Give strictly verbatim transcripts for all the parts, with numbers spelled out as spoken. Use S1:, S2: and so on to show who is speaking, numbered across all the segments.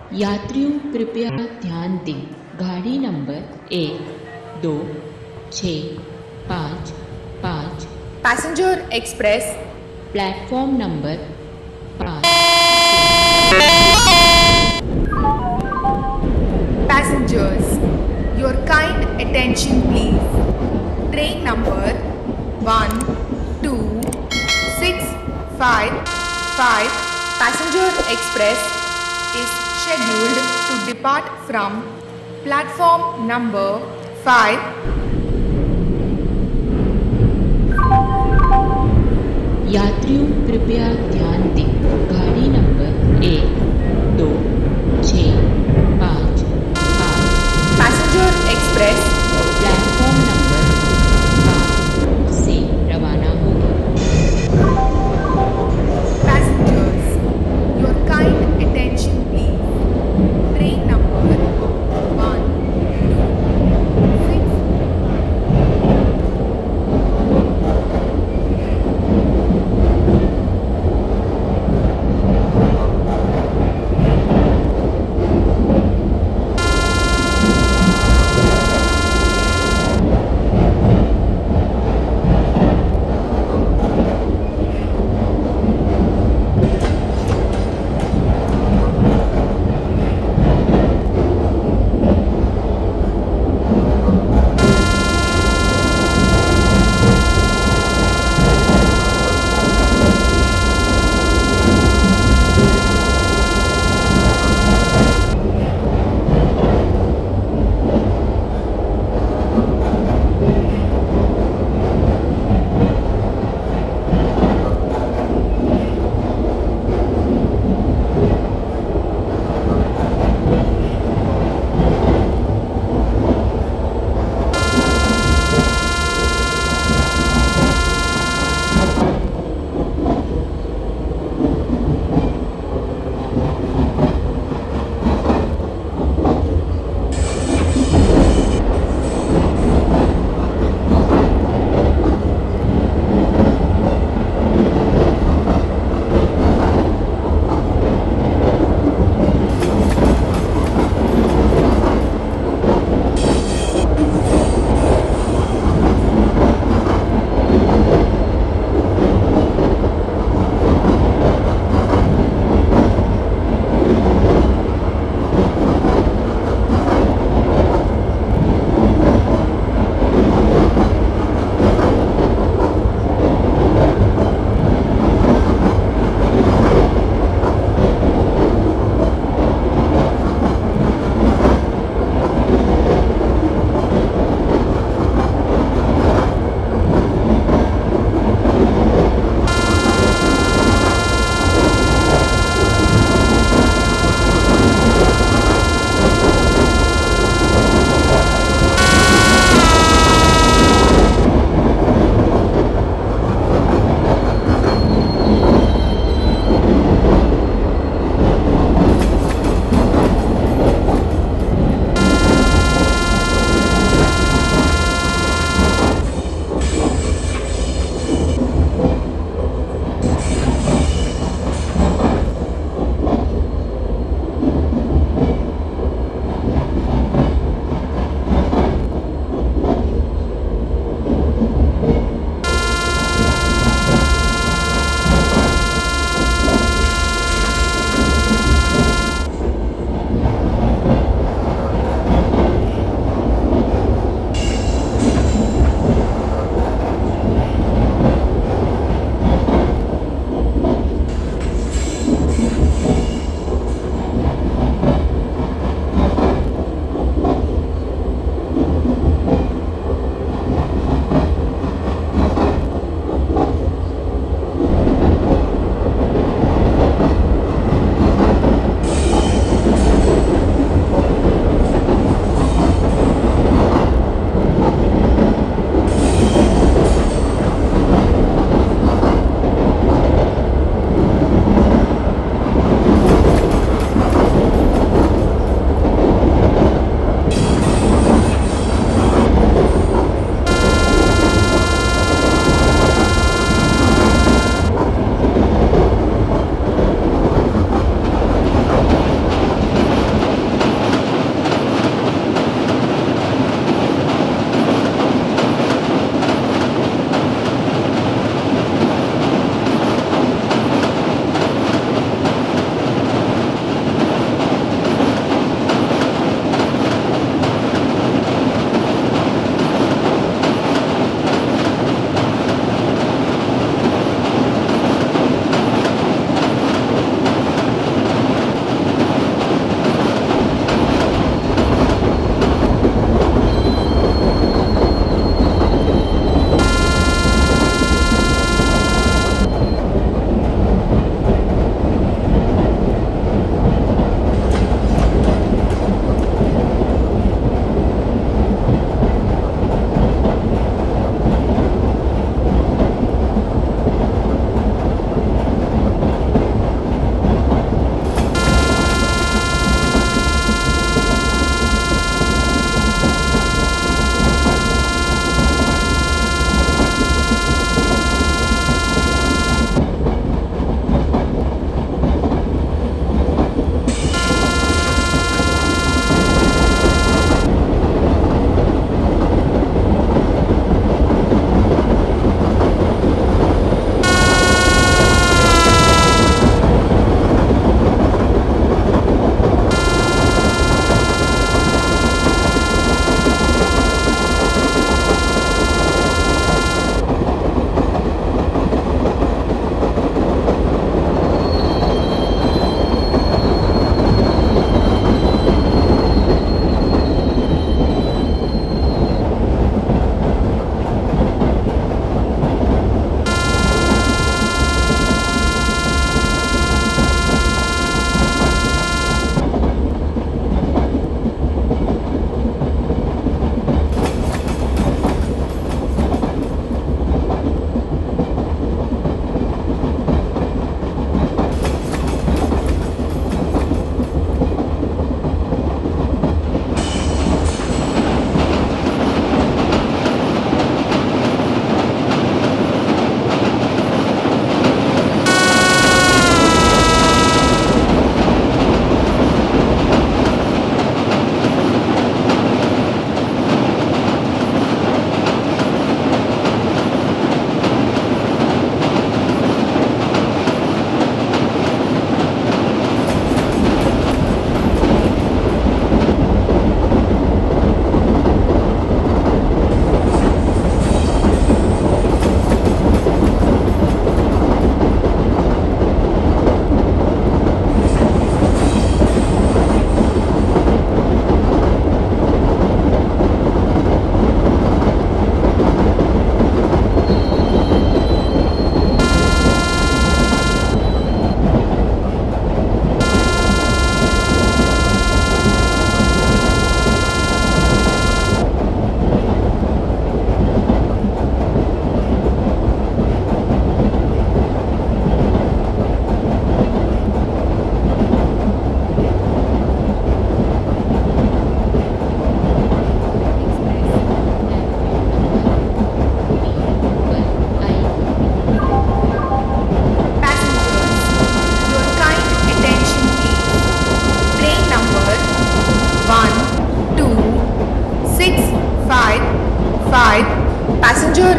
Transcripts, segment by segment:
S1: यात्रियों कृपया ध्यान दें, गाड़ी नंबर एक, दो, छः, पाँच, पाँच,
S2: Passenger Express,
S1: प्लेटफॉर्म नंबर पाँच
S2: passengers, your kind attention please. Train number one two six five five Passenger Express is scheduled to depart from platform number five.
S1: यात्रियों कृपया ध्यान दें, गाड़ी नंबर एक, दो, छः, पाँच, पाँच,
S2: Passenger Express,
S1: प्लेटफॉर्म नंबर पाँच से रवाना होगी।
S2: passengers, your kind attention please. Train number one two six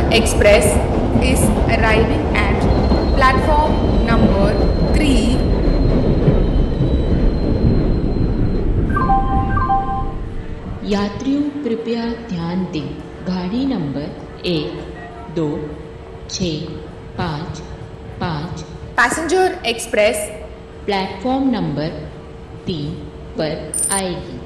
S2: Express is arriving at platform number three.
S1: यात्रियों कृपया ध्यान दें, गाड़ी नंबर एक, दो, छः, पाँच, पाँच
S2: Passenger Express
S1: प्लेटफॉर्म नंबर तीन पर आएगी।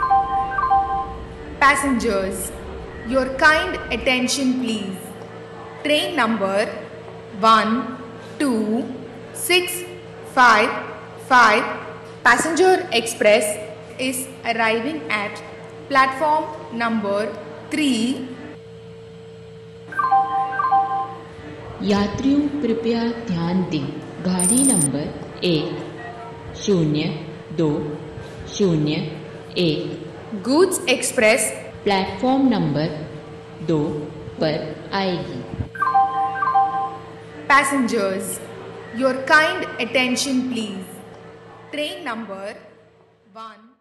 S2: Passengers, your kind attention please. Train number one two six five five Passenger Express is arriving at platform number three.
S1: यात्रियों कृपया ध्यान दें, गाड़ी नंबर एक, शून्य, दो, शून्य, एक
S2: Goods Express
S1: प्लेटफॉर्म नंबर दो पर आएगी।
S2: Passengers, your kind attention please. Train number one